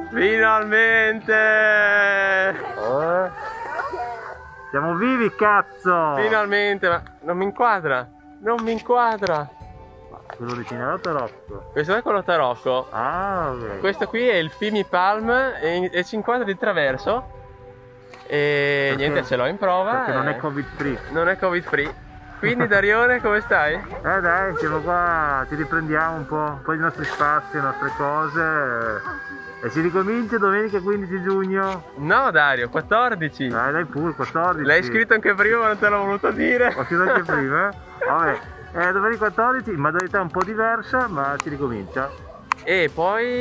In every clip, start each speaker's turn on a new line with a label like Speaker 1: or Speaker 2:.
Speaker 1: Finalmente!
Speaker 2: Siamo vivi, cazzo!
Speaker 1: Finalmente, ma non mi inquadra! Non mi inquadra!
Speaker 2: Quello originale o tarocco?
Speaker 1: Questo è quello tarocco.
Speaker 2: Ah, ok.
Speaker 1: Questo qui è il Fimi Palm e ci inquadra di traverso. E
Speaker 2: Perché?
Speaker 1: niente, ce l'ho in prova.
Speaker 2: Perché non è covid free.
Speaker 1: Non è covid free. Quindi Darione, come stai?
Speaker 2: Dai, siamo qua, ci riprendiamo un po' i nostri spazi, le nostre cose. E si ricomincia domenica 15 giugno.
Speaker 1: No Dario, 14.
Speaker 2: Dai pure, 14.
Speaker 1: L'hai scritto anche prima ma non te l'ho voluto dire.
Speaker 2: Ho scritto anche prima. Vabbè, domenica 14, in modalità un po' diversa, ma si ricomincia.
Speaker 1: E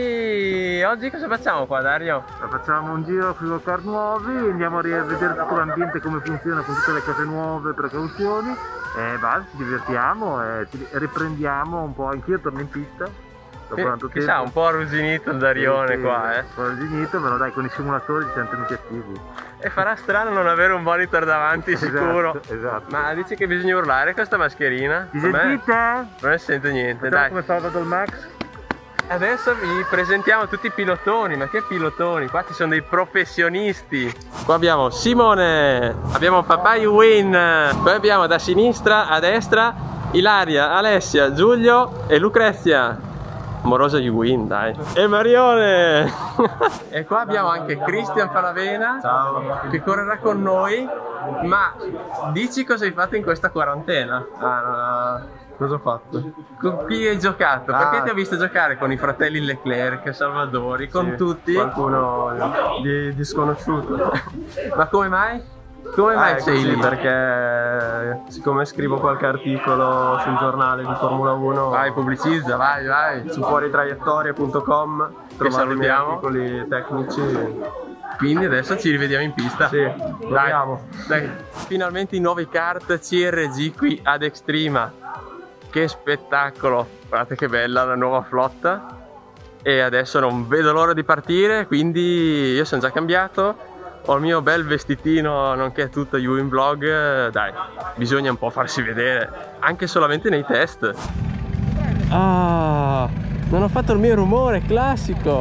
Speaker 1: poi oggi cosa facciamo qua, Dario?
Speaker 2: Facciamo un giro con i car nuovi, andiamo a rivedere tutto l'ambiente, come funziona con tutte le cose nuove, precauzioni. E basta, ci divertiamo e riprendiamo un po'. Anch'io torno in pista.
Speaker 1: Chissà, un po' arrugginito il Darione, sì, qua,
Speaker 2: un po' arrugginito, però dai, con i simulatori ci siamo tenuti attivi.
Speaker 1: E farà strano non avere un monitor davanti, sicuro.
Speaker 2: Esatto.
Speaker 1: Ma dici che bisogna urlare con sta mascherina?
Speaker 2: Ti sentite?
Speaker 1: Non ne sento niente,
Speaker 2: Facciamo
Speaker 1: dai.
Speaker 2: come fa Battle Max?
Speaker 1: Adesso vi presentiamo tutti i pilotoni, ma che pilotoni? Qua ci sono dei professionisti. Qua abbiamo Simone, abbiamo papà Win, poi abbiamo da sinistra a destra Ilaria, Alessia, Giulio e Lucrezia. Amorosa Win, dai. E Marione! E qua abbiamo anche Cristian Palavena.
Speaker 2: Ciao.
Speaker 1: Che correrà con noi. Ma dici cosa hai fatto in questa quarantena?
Speaker 2: Cosa ho fatto?
Speaker 1: Con chi hai giocato? Perché ti ho visto giocare con i fratelli Leclerc, Salvadori, con tutti?
Speaker 2: Qualcuno di sconosciuto.
Speaker 1: Ma come mai? Come mai sei lì?
Speaker 2: Perché siccome scrivo qualche articolo sul giornale di Formula 1,
Speaker 1: Vai, pubblicizza, vai.
Speaker 2: su fuoritraiettorie.com trovate i miei
Speaker 1: salutiamo.
Speaker 2: articoli tecnici.
Speaker 1: Quindi adesso ci rivediamo in pista.
Speaker 2: Sì, proviamo.
Speaker 1: Dai. Finalmente i nuovi kart CRG qui ad Extrema. Che spettacolo! Guardate che bella la nuova flotta. E adesso non vedo l'ora di partire, quindi io sono già cambiato. Ho il mio bel vestitino, nonché tutto Win Vlog. Dai, bisogna un po' farsi vedere, anche solamente nei test. Ah, non ho fatto il mio rumore classico.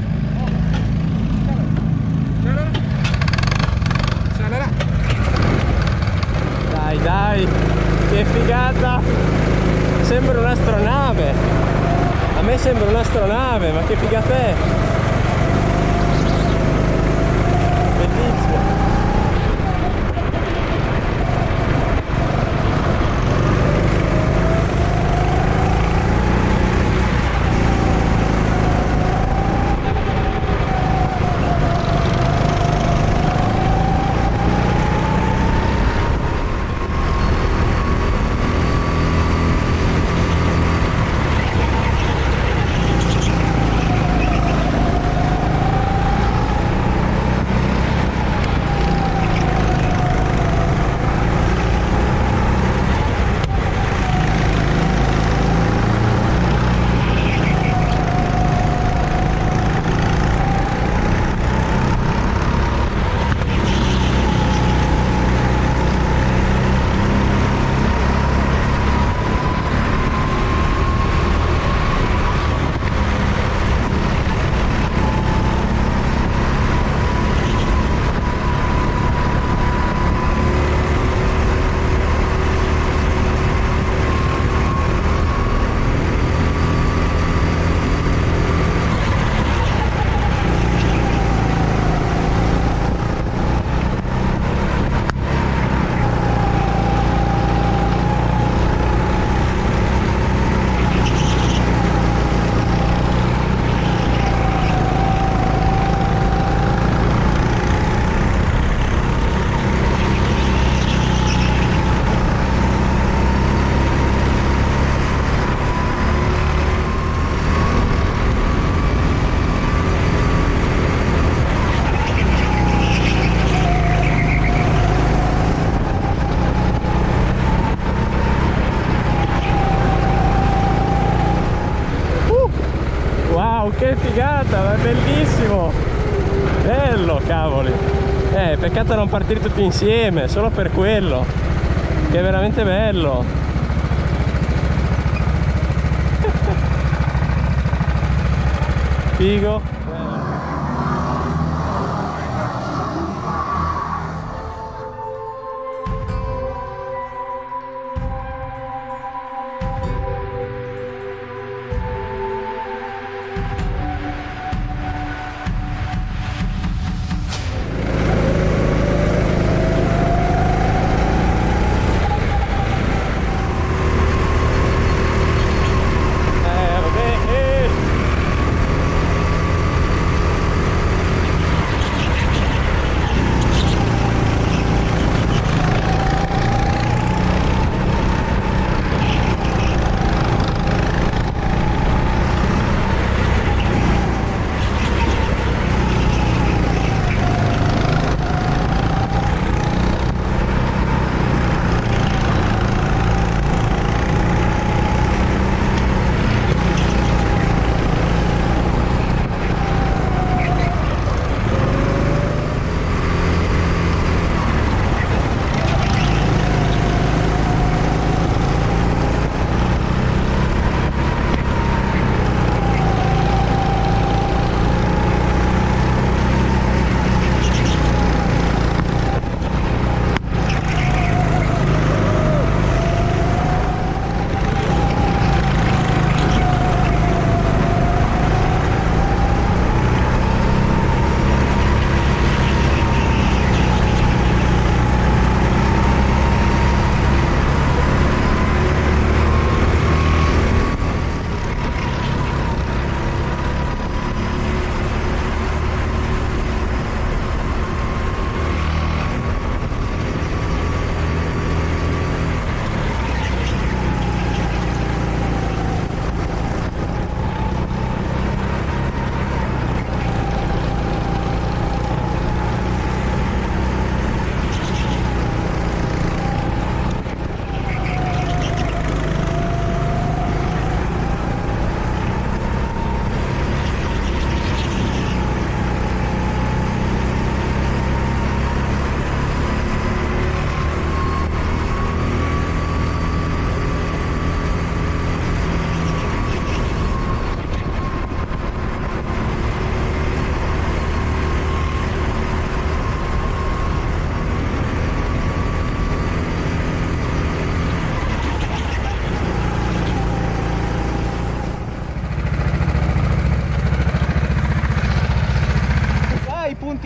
Speaker 1: Dai, che figata! Sembra un'astronave. A me sembra un'astronave, ma che figata è! Bellissimo! Che figata, ma è bellissimo! Bello, cavoli! Peccato non partire tutti insieme, solo per quello! Che è veramente bello! Figo!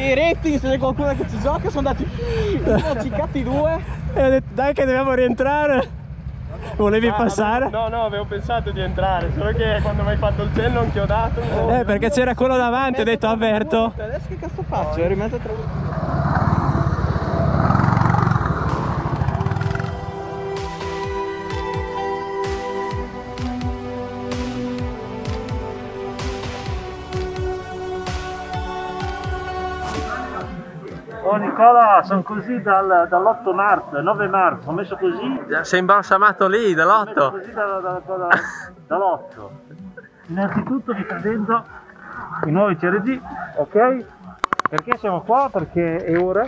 Speaker 3: i rating, se c'è qualcuno che ci gioca, sono andati uno ciccati due.
Speaker 1: E ho detto dai che dobbiamo rientrare. Volevi passare?
Speaker 3: No, avevo pensato di entrare, solo che quando mi hai fatto il cenno ho inchiodato.
Speaker 1: Perché c'era quello davanti, ho detto avverto.
Speaker 3: Adesso che cazzo faccio? Ero in mezzo a tre.
Speaker 2: Oh Nicola, sono così dall'8 marzo, 9 marzo, ho messo così.
Speaker 1: Sei imbalsamato lì
Speaker 2: Ho messo
Speaker 1: dall'8.
Speaker 2: così dall'8. Innanzitutto vi presento i nuovi CRG, ok? Perché siamo qua? Perché è ora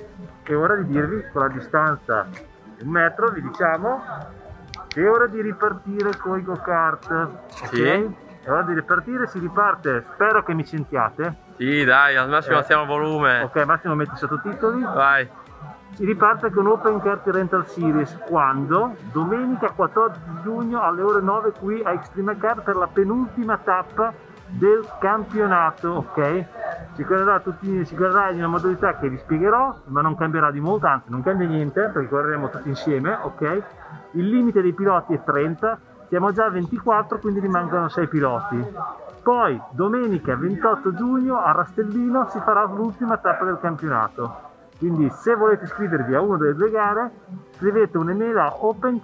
Speaker 2: di dirvi, con la distanza di 1 metro, vi diciamo che è ora di ripartire con i go-kart, ok?
Speaker 1: Sì.
Speaker 2: È ora di ripartire, si riparte, spero che mi sentiate.
Speaker 1: Sì, dai, al massimo alziamo volume.
Speaker 2: Ok, Massimo metti i sottotitoli.
Speaker 1: Vai.
Speaker 2: Si riparte con Open Kart Rental Series quando? Domenica 14 giugno alle ore 9 qui a Extreme Kart per la penultima tappa del campionato, ok? Si correrà in una modalità che vi spiegherò, ma non cambierà di molto, anzi non cambia niente perché correremo tutti insieme, ok? Il limite dei piloti è 30, siamo già a 24, quindi rimangono 6 piloti. Poi domenica 28 giugno a Rastellino si farà l'ultima tappa del campionato. Quindi se volete iscrivervi a una delle due gare, scrivete un'email a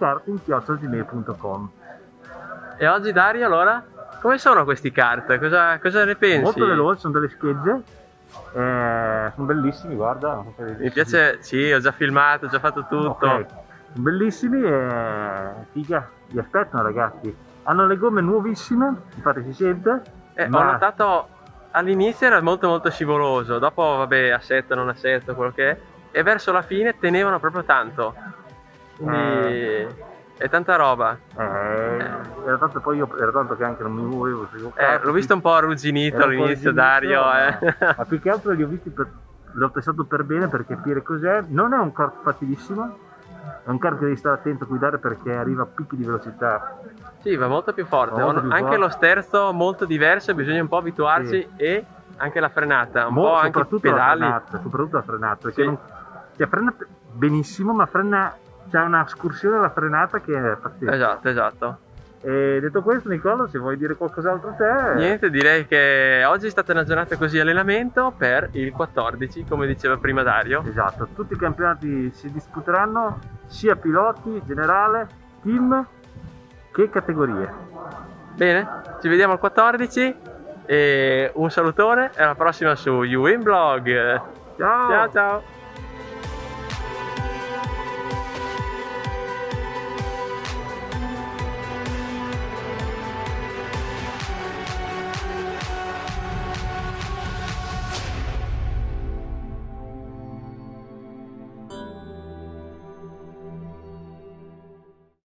Speaker 2: openkart@gmail.com.
Speaker 1: E oggi Dario, allora? Come sono questi kart? Cosa ne pensi?
Speaker 2: Molto veloci, sono delle schegge, sono bellissimi, guarda. Non so se
Speaker 1: Mi piace, sì, ho già filmato, ho già fatto tutto.
Speaker 2: Ok, sono bellissimi e figa, vi aspettano ragazzi. Hanno le gomme nuovissime, infatti si sente.
Speaker 1: Ho notato all'inizio era molto scivoloso, dopo vabbè assetto, non assetto, quello che è, e verso la fine tenevano proprio tanto. Quindi è tanta roba.
Speaker 2: Era tanto, poi era tanto che anche non mi muovevo.
Speaker 1: L'ho visto un po' arrugginito all'inizio Dario.
Speaker 2: Ma più che altro li ho visti l'ho testato per bene per capire cos'è. Non è un kart facilissimo, è un kart che devi stare attento a guidare perché arriva a picchi di velocità.
Speaker 1: Sì, va molto più forte.
Speaker 2: Molto più
Speaker 1: Anche
Speaker 2: forte.
Speaker 1: lo sterzo molto diverso, bisogna un po' abituarsi, sì. E anche la frenata, un po' anche i pedali.
Speaker 2: Soprattutto la frenata, perché sì. Frena benissimo, ma c'è una escursione alla frenata che è pazzesca.
Speaker 1: Esatto.
Speaker 2: E detto questo, Nicola, se vuoi dire qualcos'altro te.
Speaker 1: Niente, direi che oggi è stata una giornata così allenamento per il 14, come diceva prima Dario.
Speaker 2: Esatto, tutti i campionati si disputeranno, sia piloti, generale, team che categorie.
Speaker 1: Bene, ci vediamo al 14 e un salutone e alla prossima su YouWin Blog.
Speaker 2: Ciao!
Speaker 1: Ciao!